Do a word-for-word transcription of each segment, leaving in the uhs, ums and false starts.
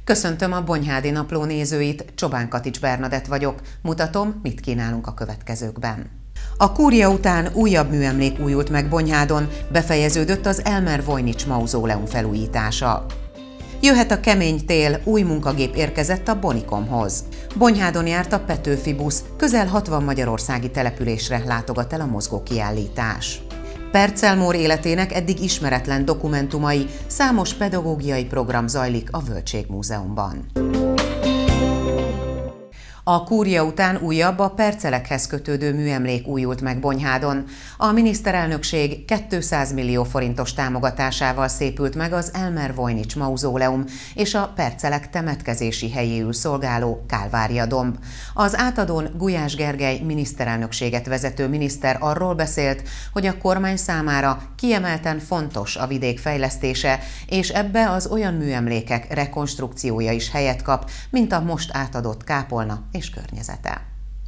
Köszöntöm a Bonyhádi Napló nézőit, Csobán Katics Bernadett vagyok. Mutatom, mit kínálunk a következőkben. A kúria után újabb műemlék újult meg Bonyhádon, befejeződött az Elmer Voynich mauzóleum felújítása. Jöhet a kemény tél, új munkagép érkezett a Bonikomhoz. Bonyhádon járt a Petőfi busz, közel hatvan magyarországi településre látogat el a mozgókiállítás. Percel Mór életének eddig ismeretlen dokumentumai, számos pedagógiai program zajlik a Völgységmúzeumban. A kúria után újabb, a percelekhez kötődő műemlék újult meg Bonyhádon. A miniszterelnökség kétszáz millió forintos támogatásával szépült meg az Elmer Voynich mauzóleum és a percelek temetkezési helyéül szolgáló Kálvária-domb. Az átadón Gulyás Gergely miniszterelnökséget vezető miniszter arról beszélt, hogy a kormány számára kiemelten fontos a vidék fejlesztése, és ebbe az olyan műemlékek rekonstrukciója is helyet kap, mint a most átadott kápolna és környezete.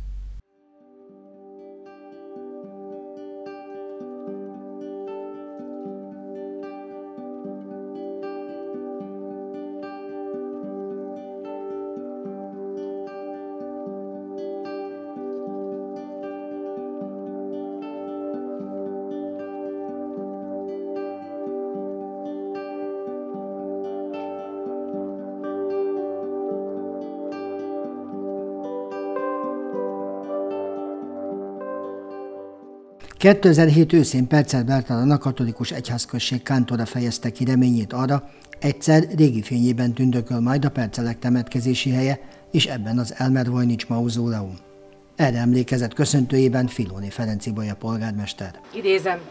kétezer-hét őszén Percel Bertalan a katolikus egyházközség kántora fejezte ki reményét arra, egyszer régi fényében tündököl majd a percelek temetkezési helye, és ebben az Elmer Voynich mauzóleum. Erre emlékezett köszöntőjében Filóni Ferenc Ibolya polgármester. Idézem.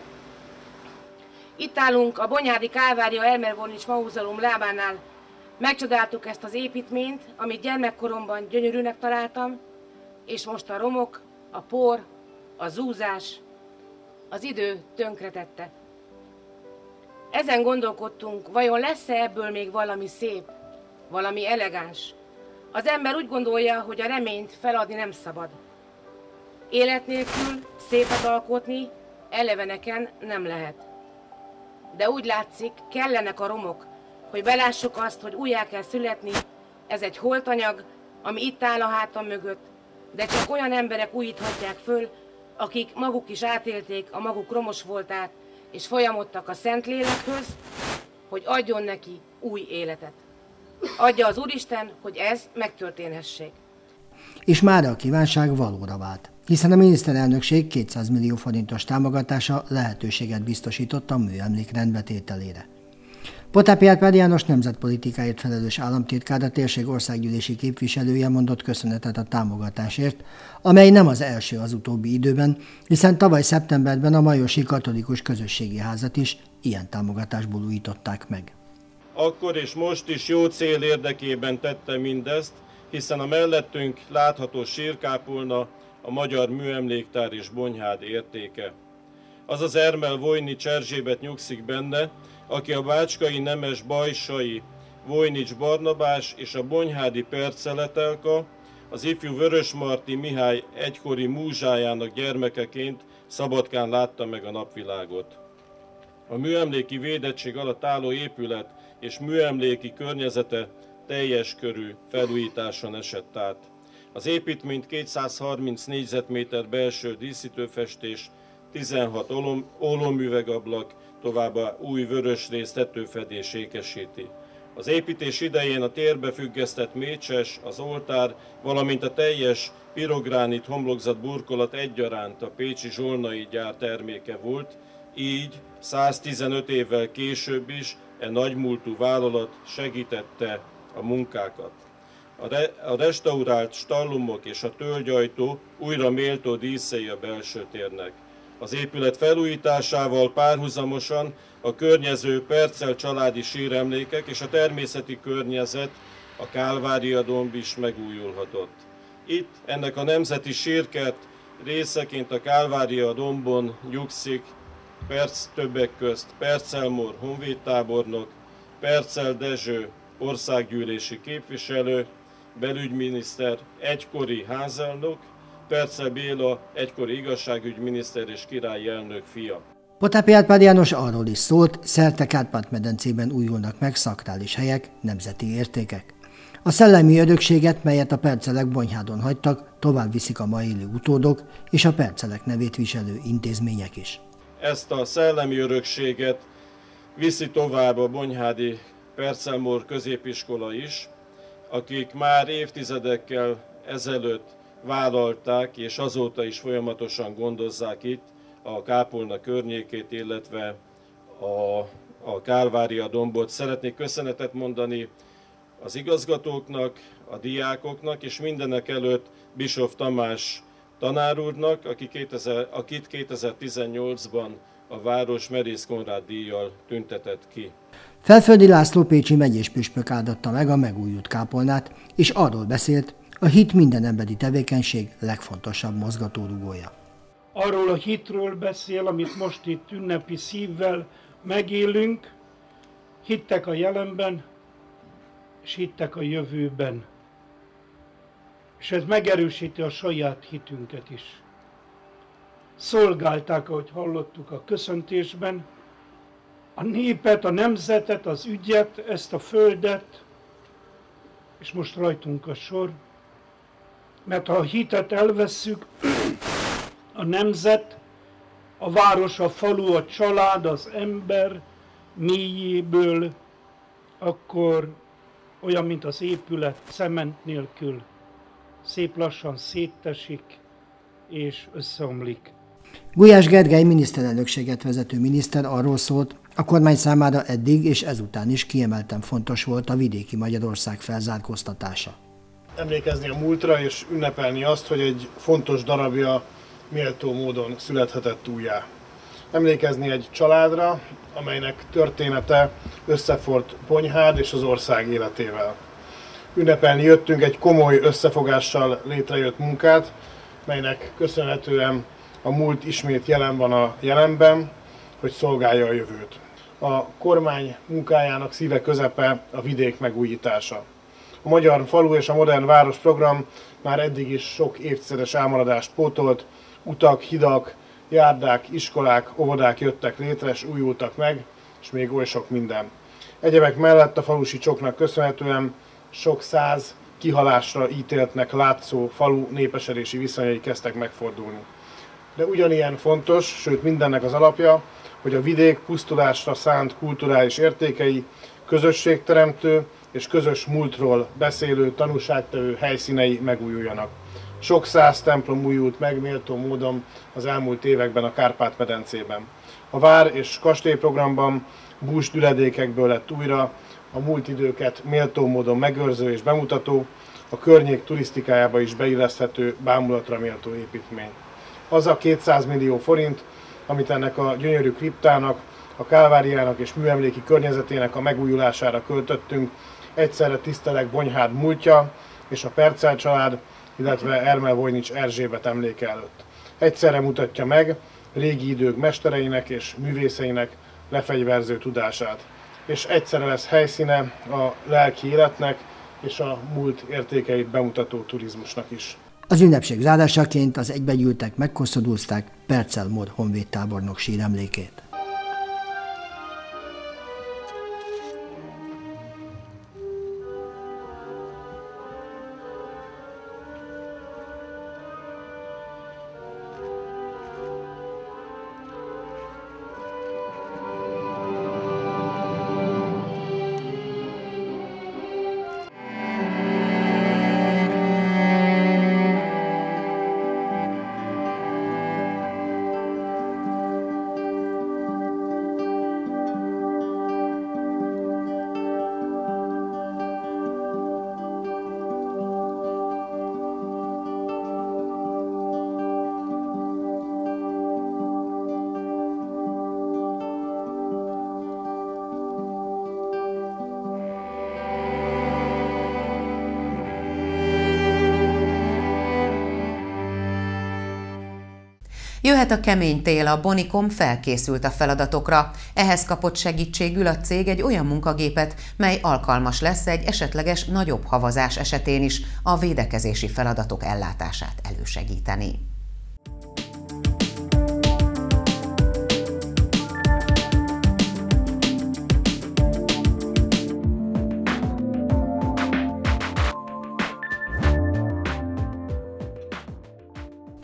Itt állunk a Bonyhádi Kálvária Elmer Voynich mauzóleum lábánál. Megcsodáltuk ezt az építményt, amit gyermekkoromban gyönyörűnek találtam, és most a romok, a por, a zúzás, az idő tönkretette. Ezen gondolkodtunk, vajon lesz-e ebből még valami szép, valami elegáns. Az ember úgy gondolja, hogy a reményt feladni nem szabad. Élet nélkül szépet alkotni eleveneken nem lehet. De úgy látszik, kellenek a romok, hogy belássuk azt, hogy újjá kell születni. Ez egy holtanyag, ami itt áll a hátam mögött, de csak olyan emberek újíthatják föl, akik maguk is átélték a maguk romos voltát, és folyamodtak a Szentlélekhöz, hogy adjon neki új életet. Adja az Úristen, hogy ez megtörténhessék. És mára a kívánság valóra vált, hiszen a miniszterelnökség kétszáz millió forintos támogatása lehetőséget biztosított a műemlék rendbetételére. Potápi Árpád János nemzetpolitikáért felelős államtitkár, a térség országgyűlési képviselője mondott köszönetet a támogatásért, amely nem az első az utóbbi időben, hiszen tavaly szeptemberben a Majosi Katolikus Közösségi Házat is ilyen támogatásból újították meg. Akkor és most is jó cél érdekében tette mindezt, hiszen a mellettünk látható sírkápolna a Magyar Műemléktár és Bonyhád értéke. Az az Elmer Voynich Erzsébet nyugszik benne, aki a bácskai nemes Bajsai Voynich Barnabás és a bonyhádi Perceletelka, az ifjú Vörösmarty Mihály egykori múzsájának gyermekeként Szabadkán látta meg a napvilágot. A műemléki védettség alatt álló épület és műemléki környezete teljes körű felújításon esett át. Az építményt kétszázharminc négyzetméter belső díszítőfestés, tizenhat ólomüvegablak, továbbá új vörösrész tetőfedés ékesíti. Az építés idején a térbe függesztett mécses, az oltár, valamint a teljes pirogránit homlokzat burkolat egyaránt a pécsi Zsolnai gyár terméke volt, így száztizenöt évvel később is e nagymúltú vállalat segítette a munkákat. A, re, a restaurált stallumok és a tölgyajtó újra méltó díszei a belső térnek. Az épület felújításával párhuzamosan a környező Percel családi síremlékek és a természeti környezet, a Kálvária-domb is megújulhatott. Itt ennek a nemzeti sírkert részeként a Kálvária-dombon nyugszik Perc többek közt Percel Mór honvédtábornok, Percel Dezső országgyűlési képviselő, belügyminiszter, egykori házelnök, Percel Béla egykori igazságügyminiszter és királyi elnök fia. Potápi Árpád János arról is szólt, szerte Kárpát-medencében újulnak meg szakrális helyek, nemzeti értékek. A szellemi örökséget, melyet a percelek Bonyhádon hagytak, tovább viszik a ma élő utódok és a percelek nevét viselő intézmények is. Ezt a szellemi örökséget viszi tovább a bonyhádi Percelmór középiskola is, akik már évtizedekkel ezelőtt vállalták, és azóta is folyamatosan gondozzák itt a kápolna környékét, illetve a, a Kálvária dombot. Szeretnék köszönetet mondani az igazgatóknak, a diákoknak, és mindenek előtt Bischoff Tamás tanár úrnak, aki kétezer, akit kétezer-tizennyolcban a város Merész Konrád díjjal tüntetett ki. Felföldi László pécsi megyés püspök áldotta meg a megújult kápolnát, és arról beszélt, a hit minden emberi tevékenység legfontosabb mozgatórugója. Arról a hitről beszél, amit most itt ünnepi szívvel megélünk, hittek a jelenben, és hittek a jövőben. És ez megerősíti a saját hitünket is. Szolgálták, ahogy hallottuk a köszöntésben, a népet, a nemzetet, az ügyet, ezt a földet, és most rajtunk a sor, mert ha a hitet elvesszük, a nemzet, a város, a falu, a család, az ember mélyéből, akkor olyan, mint az épület, cement nélkül, szép lassan széttesik és összeomlik. Gulyás Gergely miniszterelnökséget vezető miniszter arról szólt, a kormány számára eddig és ezután is kiemelten fontos volt a vidéki Magyarország felzárkóztatása. Emlékezni a múltra és ünnepelni azt, hogy egy fontos darabja méltó módon születhetett újjá. Emlékezni egy családra, amelynek története összefort Bonyhád és az ország életével. Ünnepelni jöttünk egy komoly összefogással létrejött munkát, melynek köszönhetően a múlt ismét jelen van a jelenben, hogy szolgálja a jövőt. A kormány munkájának szíve közepe a vidék megújítása. A Magyar Falu és a Modern Város program már eddig is sok évtizedes elmaradást pótolt, utak, hidak, járdák, iskolák, óvodák jöttek létre és újultak meg, és még oly sok minden. Egyebek mellett a falusi csoknak köszönhetően sok száz kihalásra ítéltnek látszó falu népesedési viszonyai kezdtek megfordulni. De ugyanilyen fontos, sőt mindennek az alapja, hogy a vidék pusztulásra szánt kulturális értékei közösségteremtő és közös múltról beszélő, tanúságtevő helyszínei megújuljanak. Sok száz templom újult meg méltó módon az elmúlt években a Kárpát-medencében. A vár- és kastélyprogramban bús üledékekből lett újra a múlt időket méltó módon megőrző és bemutató, a környék turisztikájába is beilleszthető, bámulatra méltó építmény. Az a kétszáz millió forint, amit ennek a gyönyörű kriptának, a Kálváriának és műemléki környezetének a megújulására költöttünk, egyszerre tiszteleg Bonyhád múltja és a Percel család, illetve Ermel-Vojnics Erzsébet emléke előtt. Egyszerre mutatja meg régi idők mestereinek és művészeinek lefegyverző tudását, és egyszerre lesz helyszíne a lelki életnek és a múlt értékeit bemutató turizmusnak is. Az ünnepség zárásaként az egybegyűltek megkoszorúzták Percelmór honvédtábornok síremlékét. Jöhet a kemény tél, a Bonicom felkészült a feladatokra. Ehhez kapott segítségül a cég egy olyan munkagépet, mely alkalmas lesz egy esetleges nagyobb havazás esetén is a védekezési feladatok ellátását elősegíteni.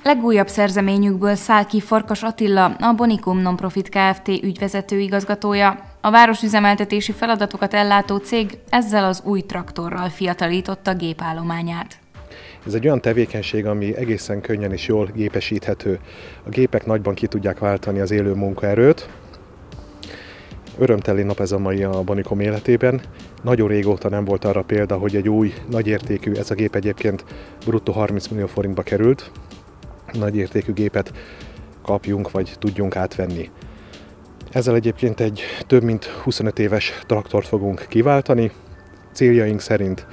Legújabb szerzeményükből száll ki Farkas Attila, a Bonicum Nonprofit Kft. Ügyvezető igazgatója. A városüzemeltetési feladatokat ellátó cég ezzel az új traktorral fiatalította gépállományát. Ez egy olyan tevékenység, ami egészen könnyen és jól gépesíthető. A gépek nagyban ki tudják váltani az élő munkaerőt. Örömteli nap ez a mai a Bonicum életében. Nagyon régóta nem volt arra példa, hogy egy új, nagyértékű, ez a gép egyébként bruttó harminc millió forintba került, nagyértékű gépet kapjunk, vagy tudjunk átvenni. Ezzel egyébként egy több mint huszonöt éves traktort fogunk kiváltani. Céljaink szerint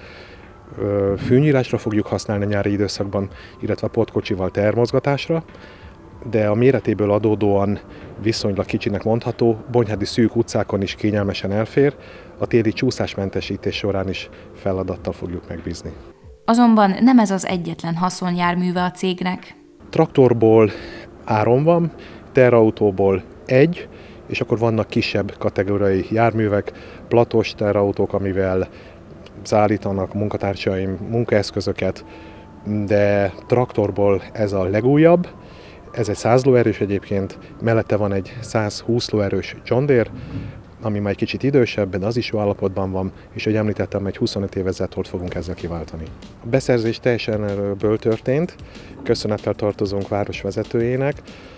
fűnyírásra fogjuk használni a nyári időszakban, illetve pótkocsival termozgatásra, de a méretéből adódóan viszonylag kicsinek mondható, bonyhádi szűk utcákon is kényelmesen elfér, a téli csúszásmentesítés során is feladattal fogjuk megbízni. Azonban nem ez az egyetlen haszonjárműve a cégnek. Traktorból három van, teherautóból egy, és akkor vannak kisebb kategóriai járművek, platós teherautók, amivel szállítanak munkatársaim munkaeszközöket, de traktorból ez a legújabb, ez egy száz lóerős egyébként, mellette van egy száz húsz lóerős John Deere, ami már egy kicsit idősebb, de az is jó állapotban van, és ahogy említettem, egy huszonöt éves Zetort fogunk ezzel kiváltani. A beszerzés teljesen erről történt, köszönettel tartozunk városvezetőjének,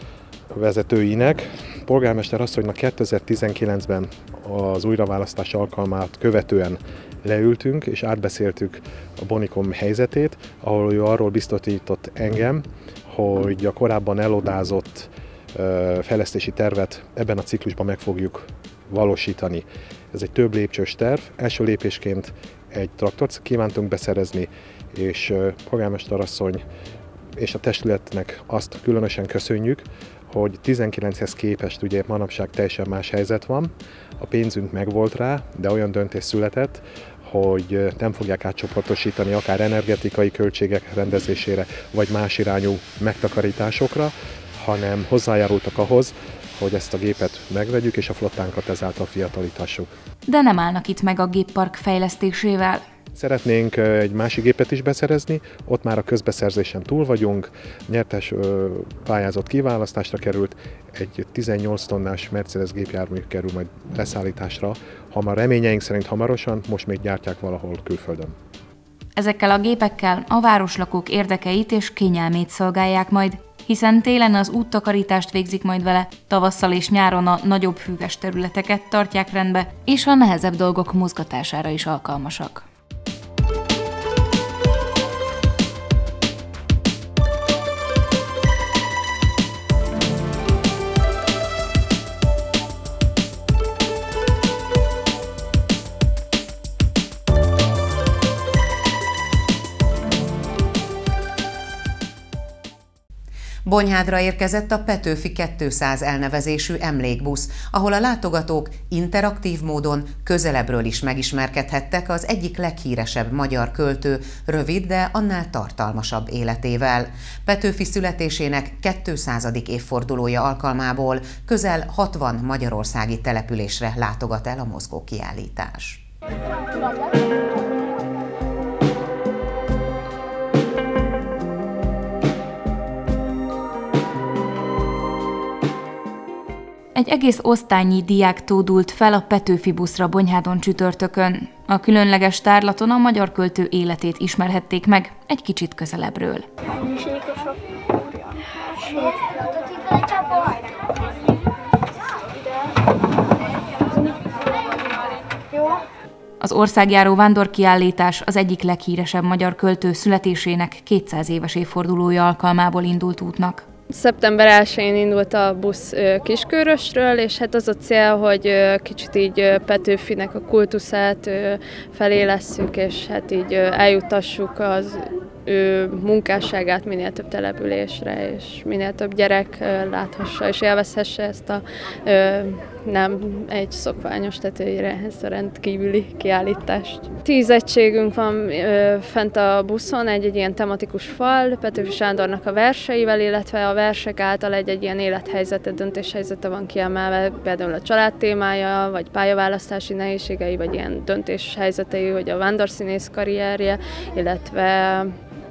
vezetőinek. Polgármester asszonynak kétezer-tizenkilencben az újraválasztás alkalmát követően leültünk, és átbeszéltük a Bonicum helyzetét, ahol ő arról biztosított engem, hogy a korábban elodázott fejlesztési tervet ebben a ciklusban meg fogjuk valósítani. Ez egy több lépcsős terv. Első lépésként egy traktort kívántunk beszerezni, és polgármester asszony és a testületnek azt különösen köszönjük, hogy tizenkilenchez képest ugye manapság teljesen más helyzet van. A pénzünk megvolt rá, de olyan döntés született, hogy nem fogják átcsoportosítani akár energetikai költségek rendezésére, vagy más irányú megtakarításokra, hanem hozzájárultak ahhoz, hogy ezt a gépet megvegyük, és a flottánkat ezáltal fiatalítassuk. De nem állnak itt meg a géppark fejlesztésével. Szeretnénk egy másik gépet is beszerezni, ott már a közbeszerzésen túl vagyunk, nyertes pályázat kiválasztásra került, egy tizennyolc tonnás Mercedes gépjármű kerül majd leszállításra, hamar reményeink szerint hamarosan, most még gyártják valahol külföldön. Ezekkel a gépekkel a városlakók érdekeit és kényelmét szolgálják majd, hiszen télen az úttakarítást végzik majd vele, tavasszal és nyáron a nagyobb füves területeket tartják rendbe, és a nehezebb dolgok mozgatására is alkalmasak. Bonyhádra érkezett a Petőfi kétszáz elnevezésű emlékbusz, ahol a látogatók interaktív módon közelebbről is megismerkedhettek az egyik leghíresebb magyar költő rövid, de annál tartalmasabb életével. Petőfi születésének kétszázadik évfordulója alkalmából közel hatvan magyarországi településre látogat el a mozgókiállítás. Egy egész osztálynyi diák tódult fel a Petőfi buszra Bonyhádon csütörtökön. A különleges tárlaton a magyar költő életét ismerhették meg egy kicsit közelebbről. Az országjáró vándorkiállítás az egyik leghíresebb magyar költő születésének kétszáz éves évfordulója alkalmából indult útnak. szeptember elsején indult a busz Kiskörösről, és hát az a cél, hogy kicsit így Petőfinek a kultuszát felélesszük, és hát így eljutassuk az ő munkásságát minél több településre, és minél több gyerek láthassa és élvezhesse ezt a nem egy szokványos tetőire, ezt a rendkívüli kiállítást. Tíz egységünk van fent a buszon, egy, egy ilyen tematikus fal, Petőfi Sándornak a verseivel, illetve a versek által egy-egy ilyen élethelyzete, döntéshelyzete van kiemelve, például a család témája, vagy pályaválasztási nehézségei, vagy ilyen döntéshelyzetei, hogy a vándorszínész karrierje, illetve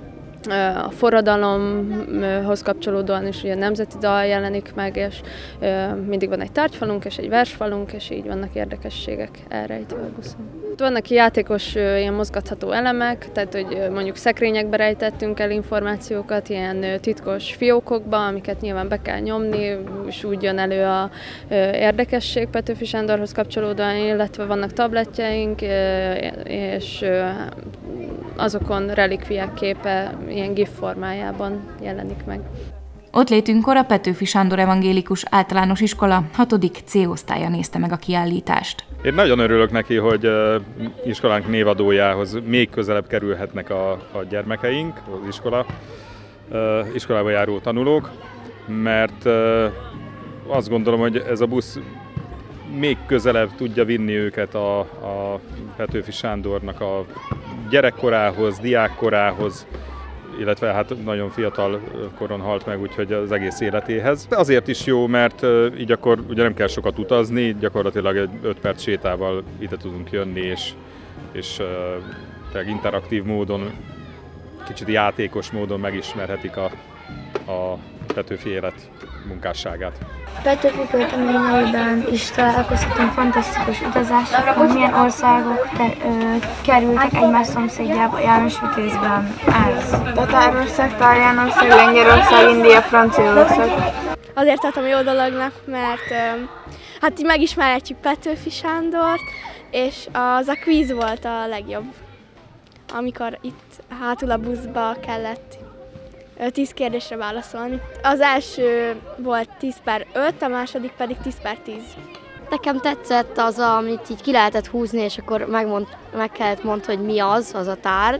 A forradalomhoz kapcsolódóan is ugye a nemzeti dal jelenik meg, és mindig van egy tárgyfalunk és egy versfalunk, és így vannak érdekességek elrejtve a buszon. Vannak játékos, ilyen mozgatható elemek, tehát hogy mondjuk szekrényekbe rejtettünk el információkat, ilyen titkos fiókokba, amiket nyilván be kell nyomni, és úgy jön elő a érdekesség Petőfi Sándorhoz kapcsolódóan, illetve vannak tabletjeink, és azokon relikviák képe ilyen gif formájában jelenik meg. Ott létünkkor a Petőfi Sándor Evangélikus Általános Iskola hatodik C osztálya nézte meg a kiállítást. Én nagyon örülök neki, hogy iskolánk névadójához még közelebb kerülhetnek a, a gyermekeink, az iskola, iskolába járó tanulók, mert azt gondolom, hogy ez a busz még közelebb tudja vinni őket a, a Petőfi Sándornak a gyerekkorához, diákkorához, illetve hát nagyon fiatal koron halt meg, úgyhogy az egész életéhez. De azért is jó, mert így akkor ugye nem kell sokat utazni, gyakorlatilag egy öt perc sétával ide tudunk jönni, és, és uh, interaktív módon, kicsit játékos módon megismerhetik a, a Petőfi élet munkásságát. Petőfi költeményeiben is találkozhatunk fantasztikus utazásokkal, milyen országok te, ö, kerültek egymás szomszédjába János Vitézben. Ez Tatárország, Tárjánország, Lengyelország, India, Franciaország. Azért tartom jó dolognak, mert ö, hát így megismerhetjük Petőfi Sándort, és az a kvíz volt a legjobb, amikor itt hátul a buszba kellett tíz kérdésre válaszolni. Az első volt tíz per öt, a második pedig tíz per tíz. Nekem tetszett az, amit így ki lehetett húzni, és akkor megmond, meg kellett mondani, hogy mi az, az a tárgy.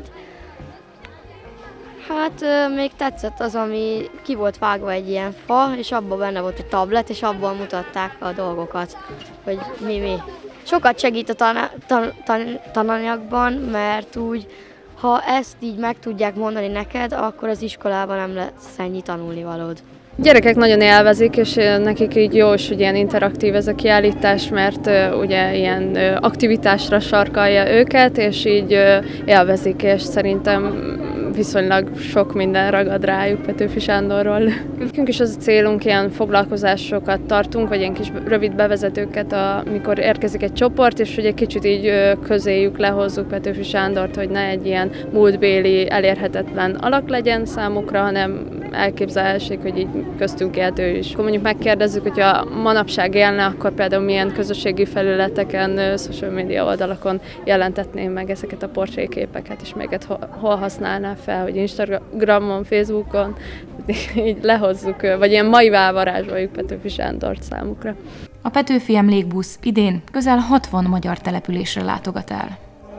Hát még tetszett az, ami ki volt vágva egy ilyen fa, és abban benne volt egy tablet, és abban mutatták a dolgokat, hogy mi mi. Sokat segít a tan tan tan tananyagban, mert úgy, ha ezt így meg tudják mondani neked, akkor az iskolában nem lesz ennyi tanulnivalód. Gyerekek nagyon élvezik, és nekik így jó is, hogy ilyen interaktív ez a kiállítás, mert uh, ugye ilyen uh, aktivitásra sarkalja őket, és így uh, élvezik, és szerintem viszonylag sok minden ragad rájuk Petőfi Sándorról. Nekünk is az a célunk, ilyen foglalkozásokat tartunk, vagy ilyen kis rövid bevezetőket, amikor érkezik egy csoport, és hogy egy kicsit így uh, közéjük lehozzuk Petőfi Sándort, hogy ne egy ilyen múltbéli, elérhetetlen alak legyen számukra, hanem elképzelhessék, hogy így köztünk éltő is. Akkor mondjuk megkérdezzük, hogyha manapság élne, akkor például milyen közösségi felületeken, social media oldalakon jelentetném meg ezeket a portréképeket, és még hol használná fel, hogy Instagramon, Facebookon, így lehozzuk, vagy ilyen maivá varázsoljuk Petőfi Sándort számukra. A Petőfi emlékbusz idén közel hatvan magyar településre látogat el.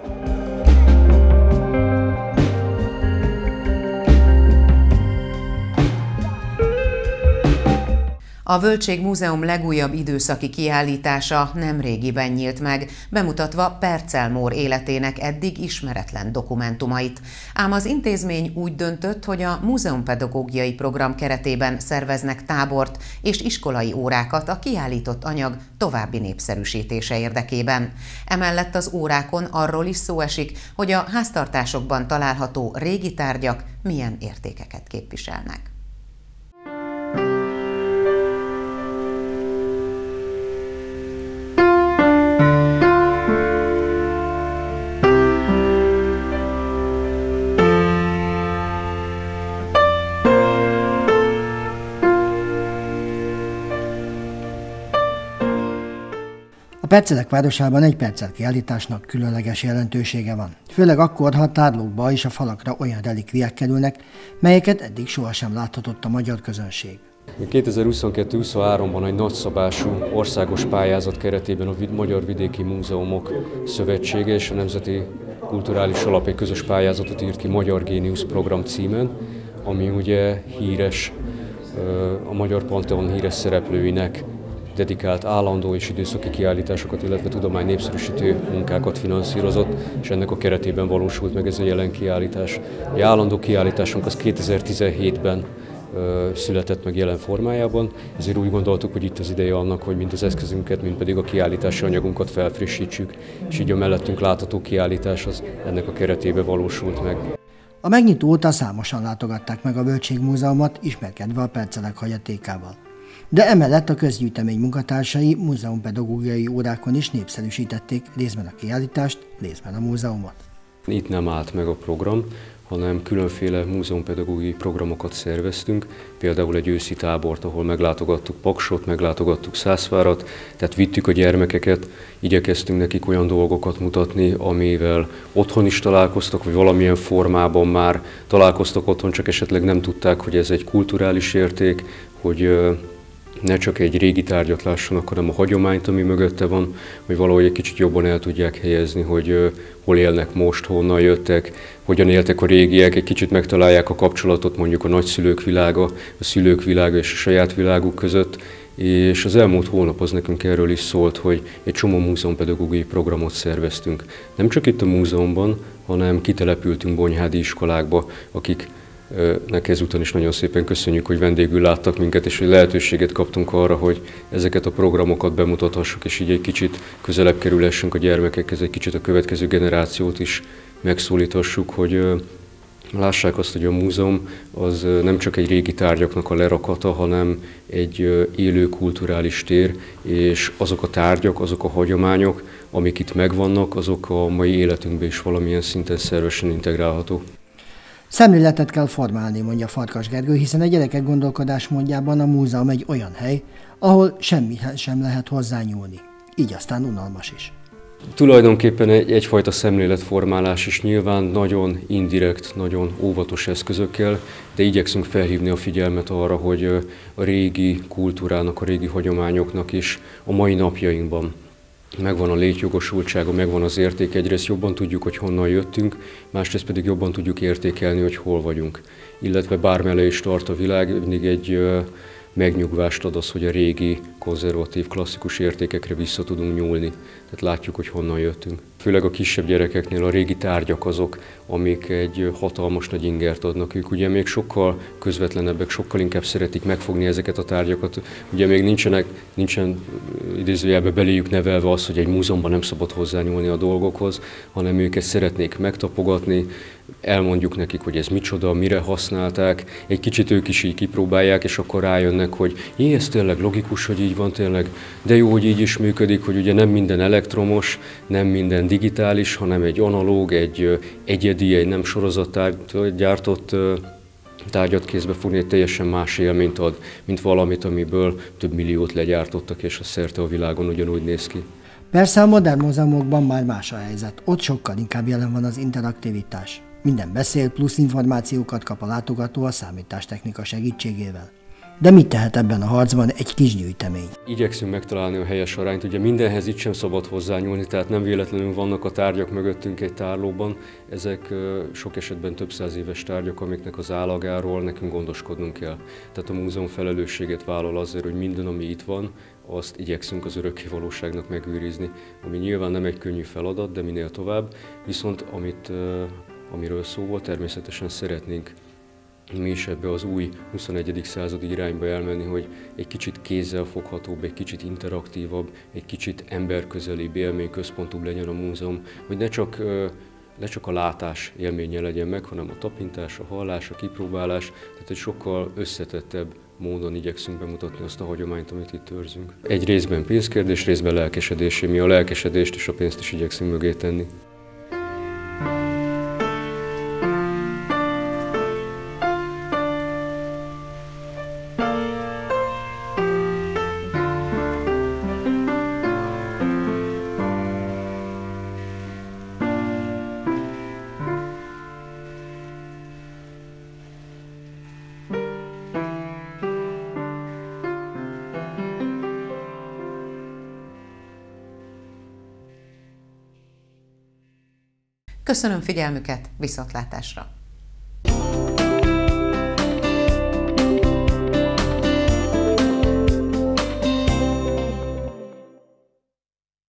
A Völtség Múzeum legújabb időszaki kiállítása nemrégiben nyílt meg, bemutatva Percel Mór életének eddig ismeretlen dokumentumait. Ám az intézmény úgy döntött, hogy a múzeumpedagógiai program keretében szerveznek tábort és iskolai órákat a kiállított anyag további népszerűsítése érdekében. Emellett az órákon arról is szó esik, hogy a háztartásokban található régi tárgyak milyen értékeket képviselnek. A Percelek városában egy percel kiállításnak különleges jelentősége van. Főleg akkor, ha a tárlókba és a falakra olyan relikviák kerülnek, melyeket eddig sohasem láthatott a magyar közönség. kétezer-huszonkettő huszonháromban egy nagyszabású országos pályázat keretében a Magyar Vidéki Múzeumok Szövetsége és a Nemzeti Kulturális Alap egy közös pályázatot írt ki Magyar Géniusz program címen, ami ugye híres, a Magyar Panteon híres szereplőinek dedikált állandó és időszaki kiállításokat, illetve tudomány népszerűsítő munkákat finanszírozott, és ennek a keretében valósult meg ez a jelen kiállítás. A állandó kiállításunk az kétezer-tizenhétben ö, született meg jelen formájában, ezért úgy gondoltuk, hogy itt az ideje annak, hogy mind az eszközünket, mind pedig a kiállítási anyagunkat felfrissítsük, és így a mellettünk látható kiállítás az ennek a keretében valósult meg. A megnyitó óta számosan látogatták meg a Völgységmúzeumot, ismerkedve a percelek hagyatékával. De emellett a közgyűjtemény munkatársai múzeumpedagógiai órákon is népszerűsítették részben a kiállítást, részben a múzeumot. Itt nem állt meg a program, hanem különféle múzeumpedagógiai programokat szerveztünk, például egy őszi tábort, ahol meglátogattuk Paksot, meglátogattuk Szászvárat, tehát vittük a gyermekeket, igyekeztünk nekik olyan dolgokat mutatni, amivel otthon is találkoztak, vagy valamilyen formában már találkoztak otthon, csak esetleg nem tudták, hogy ez egy kulturális érték, hogy ne csak egy régi tárgyat lássanak, hanem a hagyományt, ami mögötte van, hogy valahogy egy kicsit jobban el tudják helyezni, hogy hol élnek most, honnan jöttek, hogyan éltek a régiek, egy kicsit megtalálják a kapcsolatot mondjuk a nagyszülők világa, a szülők világa és a saját világuk között. És az elmúlt hónap az nekünk erről is szólt, hogy egy csomó múzeumpedagógiai programot szerveztünk. Nem csak itt a múzeumban, hanem kitelepültünk bonyhádi iskolákba, akik Nek ezúton is nagyon szépen köszönjük, hogy vendégül láttak minket, és hogy lehetőséget kaptunk arra, hogy ezeket a programokat bemutathassuk, és így egy kicsit közelebb kerülhessünk a gyermekekhez, egy kicsit a következő generációt is megszólíthassuk, hogy lássák azt, hogy a múzeum az nem csak egy régi tárgyaknak a lerakata, hanem egy élő kulturális tér, és azok a tárgyak, azok a hagyományok, amik itt megvannak, azok a mai életünkben is valamilyen szinten szervesen integrálható. Szemléletet kell formálni, mondja Farkas Gergő, hiszen a gyerekek gondolkodásmódjában a múzeum egy olyan hely, ahol semmihez sem lehet hozzányúlni. Így aztán unalmas is. Tulajdonképpen egy, egyfajta szemléletformálás is nyilván nagyon indirekt, nagyon óvatos eszközökkel, de igyekszünk felhívni a figyelmet arra, hogy a régi kultúrának, a régi hagyományoknak is a mai napjainkban megvan a létjogosultsága, megvan az érték, egyrészt jobban tudjuk, hogy honnan jöttünk, másrészt pedig jobban tudjuk értékelni, hogy hol vagyunk. Illetve bármelle is tart a világ, mindig egy megnyugvást ad az, hogy a régi, konzervatív, klasszikus értékekre vissza tudunk nyúlni. Tehát látjuk, hogy honnan jöttünk. Főleg a kisebb gyerekeknél a régi tárgyak azok, amik egy hatalmas nagy ingert adnak. Ők ugye még sokkal közvetlenebbek, sokkal inkább szeretik megfogni ezeket a tárgyakat. Ugye még nincsenek, nincsen idézőjelbe beléjük nevelve az, hogy egy múzeumban nem szabad hozzányúlni a dolgokhoz, hanem ők ezt szeretnék megtapogatni, elmondjuk nekik, hogy ez micsoda, mire használták, egy kicsit ők is így kipróbálják, és akkor rájönnek, hogy jé, ez tényleg logikus, hogy így van tényleg, de jó, hogy így is működik, hogy ugye nem minden elektromos, nem minden digitális, hanem egy analóg, egy egyedi, egy nem sorozattárgyat gyártott tárgyat kézbe fogni, egy teljesen más élményt ad, mint valamit, amiből több milliót legyártottak, és a szerte a világon ugyanúgy néz ki. Persze a modern múzeumokban már más a helyzet, ott sokkal inkább jelen van az interaktivitás. Minden beszél, plusz információkat kap a látogató a számítástechnika segítségével. De mit tehet ebben a harcban egy kis gyűjtemény? Igyekszünk megtalálni a helyes arányt, ugye mindenhez itt sem szabad hozzányúlni, tehát nem véletlenül vannak a tárgyak mögöttünk egy tárlóban. Ezek sok esetben több száz éves tárgyak, amiknek az állagáról nekünk gondoskodnunk kell. Tehát a múzeum felelősséget vállal azért, hogy minden, ami itt van, azt igyekszünk az örökké valóságnak megőrizni, ami nyilván nem egy könnyű feladat, de minél tovább, viszont amit, amiről szó volt, természetesen szeretnénk mi is ebbe az új huszonegyedik századi irányba elmenni, hogy egy kicsit kézzelfoghatóbb, egy kicsit interaktívabb, egy kicsit emberközelibb, élményközpontúbb legyen a múzeum, hogy ne csak, ne csak a látás élménye legyen meg, hanem a tapintás, a hallás, a kipróbálás, tehát egy sokkal összetettebb módon igyekszünk bemutatni azt a hagyományt, amit itt őrzünk. Egy részben pénzkérdés, részben lelkesedésé, mi a lelkesedést és a pénzt is igyekszünk mögé tenni. Köszönöm figyelmüket, viszontlátásra!